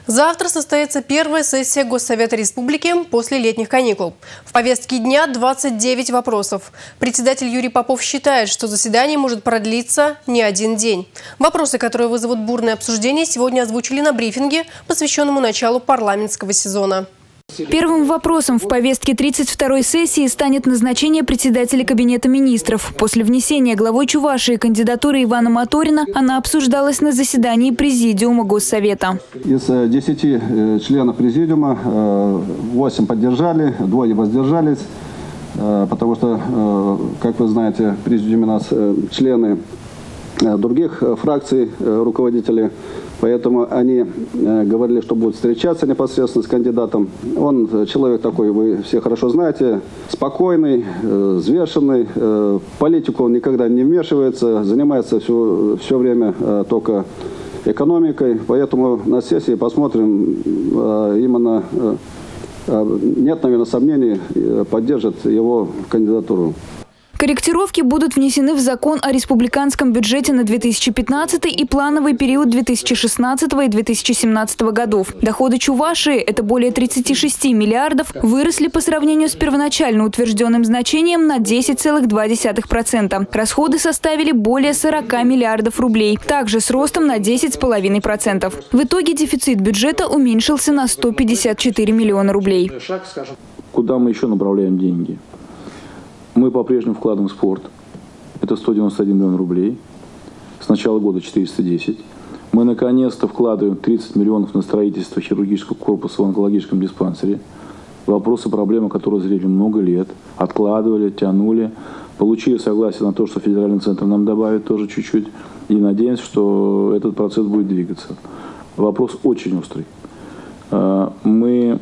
Завтра состоится первая сессия Госсовета Республики после летних каникул. В повестке дня 29 вопросов. Председатель Юрий Попов считает, что заседание может продлиться не один день. Вопросы, которые вызовут бурное обсуждение, сегодня озвучили на брифинге, посвященному началу парламентского сезона. Первым вопросом в повестке 32-й сессии станет назначение председателя Кабинета министров. После внесения главой Чувашии кандидатуры Ивана Моторина она обсуждалась на заседании Президиума Госсовета. Из 10 членов Президиума 8 поддержали, 2 воздержались, потому что, как вы знаете, в Президиуме у нас члены других фракций, руководители. Поэтому они говорили, что будут встречаться непосредственно с кандидатом. Он человек такой, вы все хорошо знаете, спокойный, взвешенный. В политику он никогда не вмешивается, занимается все время только экономикой. Поэтому на сессии посмотрим, именно нет, наверное, сомнений, поддержат его кандидатуру. Корректировки будут внесены в закон о республиканском бюджете на 2015 и плановый период 2016 и 2017 годов. Доходы Чувашии, это более 36 миллиардов, выросли по сравнению с первоначально утвержденным значением на 10,2%. Расходы составили более 40 миллиардов рублей, также с ростом на 10,5%. В итоге дефицит бюджета уменьшился на 154 миллиона рублей. Куда мы еще направляем деньги? Мы по-прежнему вкладываем в спорт. Это 191 миллион рублей. С начала года 410. Мы наконец-то вкладываем 30 миллионов на строительство хирургического корпуса в онкологическом диспансере. Вопросы, проблемы, которые зрели много лет. Откладывали, тянули. Получили согласие на то, что федеральный центр нам добавит тоже чуть-чуть. И надеемся, что этот процесс будет двигаться. Вопрос очень острый. Мы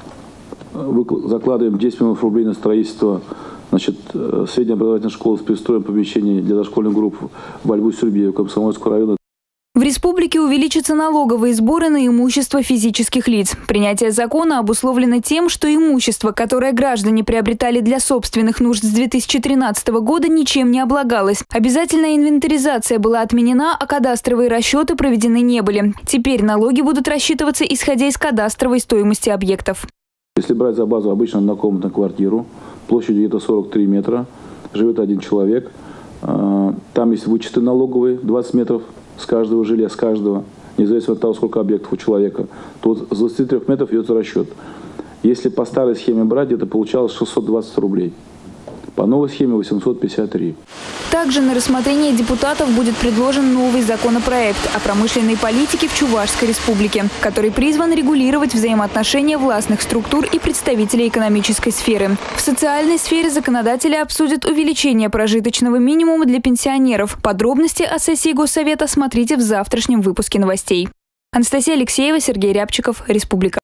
закладываем 10 миллионов рублей на строительство средняя образовательная школа с пристроем помещений для дошкольных групп во Льву-Сюрбею, Комсомольского района. В республике увеличатся налоговые сборы на имущество физических лиц. Принятие закона обусловлено тем, что имущество, которое граждане приобретали для собственных нужд с 2013 года, ничем не облагалось. Обязательная инвентаризация была отменена, а кадастровые расчеты проведены не были. Теперь налоги будут рассчитываться, исходя из кадастровой стоимости объектов. Если брать за базу обычно однокомнатную квартиру, площадью где-то 43 метра, живет один человек. Там есть вычеты налоговые, 20 метров с каждого жилья, с каждого, независимо от того, сколько объектов у человека. То с 23 метров идет расчет. Если по старой схеме брать, где-то получалось 620 рублей. По новой схеме 853. Также на рассмотрение депутатов будет предложен новый законопроект о промышленной политике в Чувашской республике, который призван регулировать взаимоотношения властных структур и представителей экономической сферы. В социальной сфере законодатели обсудят увеличение прожиточного минимума для пенсионеров. Подробности о сессии Госсовета смотрите в завтрашнем выпуске новостей. Анастасия Алексеева, Сергей Рябчиков, Республика.